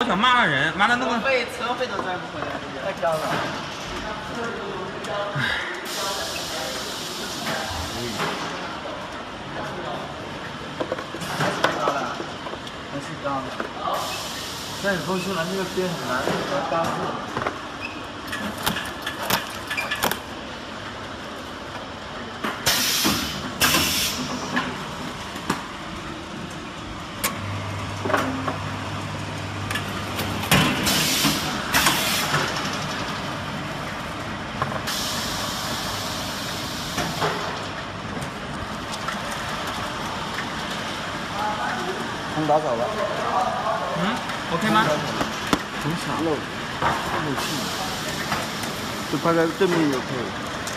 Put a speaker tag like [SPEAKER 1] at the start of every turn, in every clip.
[SPEAKER 1] 想骂那人，妈的那个
[SPEAKER 2] 车费都赚不回来，太高了。还是高的。但你风出来那个边很难刚住。
[SPEAKER 3] 空打扫了。
[SPEAKER 1] OK 吗？
[SPEAKER 3] 很少漏气，就拍在对面也可以。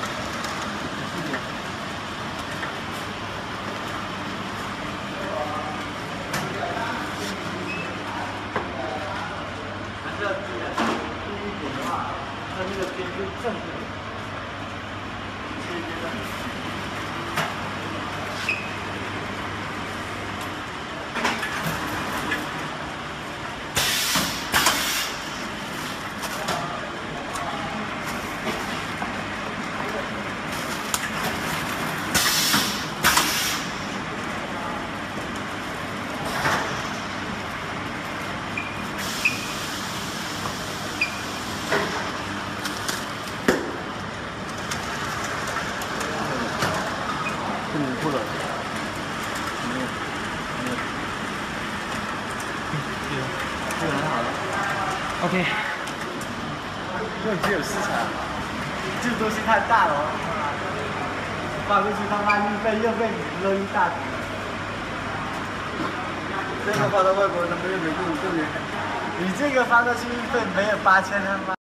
[SPEAKER 2] 还是要注意第一点的话，它那个边就正的，切边的。
[SPEAKER 3] 不能破了。
[SPEAKER 2] 这个很好了。
[SPEAKER 1] OK。
[SPEAKER 2] 这只有市场，这东西太大了，发过去他妈运费又被你扔一大笔。
[SPEAKER 3] 这个发到外国他们又没用，对不对？
[SPEAKER 2] 你这个发过去运费没有8000他妈。